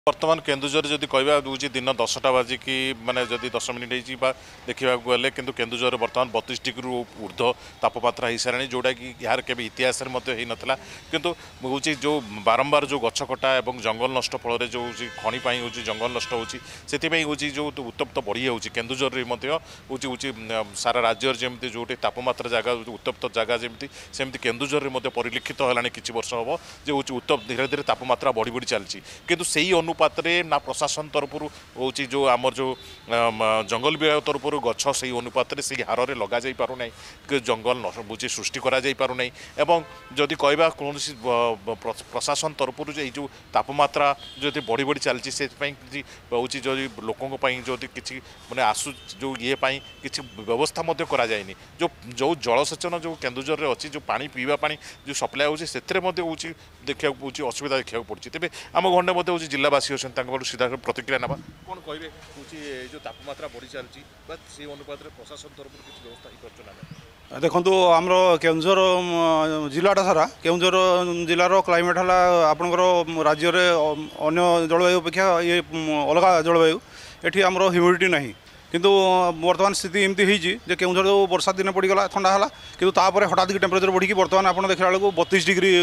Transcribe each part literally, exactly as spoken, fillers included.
बर्तमान केन्दुझर जदि कहवा दूसरी दिन दसटा बाजी कि माने जदि दस मिनिट देखा गले कि केन्दुझर बर्तमान बतीस डिग्री ऊर्ध्व तापमात्रा हो सारे जोटा कि यार के इतिहास नाला किंतु हूँ जो बारंबार जो गछ कटा और जंगल नष्ट फल जो खणी हूँ जंगल नष्ट होती हूँ जो उत्तप्त बढ़ी जाऊँगी केन्दुझर हूँ सारा राज्य जमी जो तापमात्रा जगह उत्तप्त जगह जमी सेमती केन्दुझर परिलक्षित है किसी वर्ष हम जो हूँ उत्तप्त धीरे धीरे तापमात्रा बढ़ी बढ़ी चलती किंतु से ही अनुपात ना प्रशासन तरफ हूँ जो आमर जो जंगल विभाग तरफ गछ से अनुपात से हार में लग जा पार कि जंगल बुझे सृष्टि करा पार नहीं एवं जदि कहवा कौन प्रशासन तरफ जो तापमात्रा जो बढ़ी बढ़ी चलती से हूँ जो लोकों जो किसी मैंने आसु जो ये किसी व्यवस्था करा जाएनी जो जो जलसेचन जो केन्दुझर में अच्छी जो पानी पीवा पानी जो सप्लाई होची हूँ देखा असुविधा देखा पड़ी तेज आम घंटे हूँ जिलावासी अच्छा सीधा प्रतिक्रिया ना कौन कहे हूँ जो तापमात्रा बढ़ी चलती से अनुपात प्रशासन तरफ किसी व्यवस्था देखो आमर केन्दुझर जिलाटा सारा केन्दुझर जिलार क्लाइमेट है आपणकर राज्य में अन्य जलवायु अपेक्षा ये अलग जलवायु ये आमर ह्यूमिडिटी ना किंतु वर्तमान स्थिति एमती होती जे केन्दुझर जो वर्षा दिन पड़गला ठंडा है कि हठात टेम्परेचर बढ़ी बर्तमान आप देखा बेलू बतीस डिग्री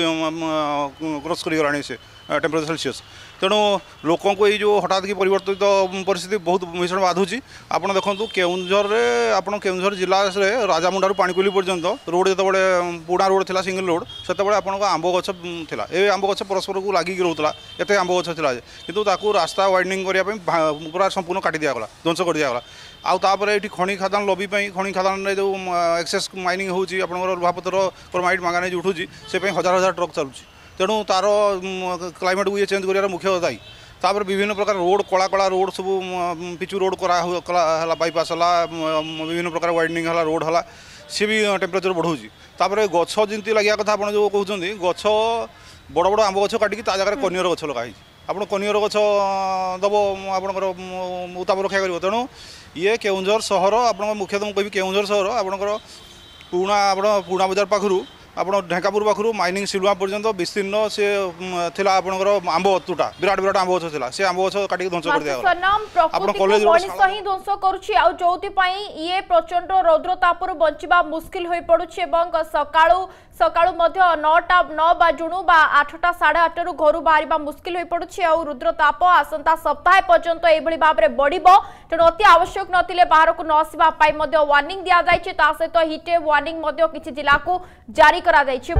क्रॉस करगला से टेम्परेचर सेल्सियस तेणु लोकों को ये हठात की परिवर्तित परिस्थिति बहुत भीषण बाधुची आप देखो केन्दुझर में आप केन्दुझर जिला से राजामुंडारू पाणीकोइली पर्यंत रोड जो पुणा रोड था सिंगल रोड से आप आंब गछ था ये आंब गछ परस्पर को लगिक रोला एत आंब गछ था कि रास्ता वाइडनिंग करने पूरा संपूर्ण काटी दिगला ध्वंस कर दिगला आउे ये खनि खादान लबी खनि खादान जो एक्सेस माइनिंग होची लुहापतर क्रोमाइट मांगानीज उठू से हजार हजार ट्रक चलुची तेणु तार क्लाइमेट को ये चेंज कर मुख्य दायी तापर विभिन्न प्रकार रोड कला कला रोड सब पिचु रोड करा बाईपास है विभिन्न प्रकार वाइडनिंग है रोड है सी भी टेम्परेचर बढ़ाऊँगी तापर गछ जमी लगे कथा आप जो कहते गछ बड़ बड़ आंब गछ काटिकी ता जगह कनियर गछ लगाई आप कनियर गछ दब आपंकर उताप रक्षा कर तेणु ये केन्दुझर सहर आप मुख्यतः मुझे कह केन्दुझर सहर आपंकर पुणा आप पुणा बजार पाखु आप ढेकापुर पाखु माइनिंग सिलुआ पर्यंत विस्तीर्ण से थिला आपनकर आंब तुटा विराट विराट आंब गछ थिला से आंब गछ काटिक ध्वंस कर दिया आपन कॉलेज मनिष ही ध्वंस करूची आ जोति पई ये प्रचंड रौद्र तापर बंचिबा मुश्किल होई पडुची एवं सकाळू सकाळू मध्य नौटा नौ बाजुणु बा आठटा साढ़े आठ रु घर बाहरिबा मुश्किल होई पडुची आ रुद्र ताप आसंता सप्ताह पर्यंत एभली भाबरे बढ़िबो तेणु अति आवश्यक नथिले बाहर को न आसीबा पाई मध्य वार्निंग दिया जायछि ता सहित हिट वेव वार्निंग मध्य किछि जिला को जारी करा जायछि।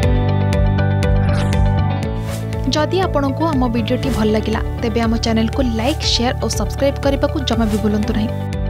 जदि आपंक आम भिडी भल लगा तेब आम चैनल को लाइक शेयर और सब्सक्राइब करने को जमा भी भूलु नहीं।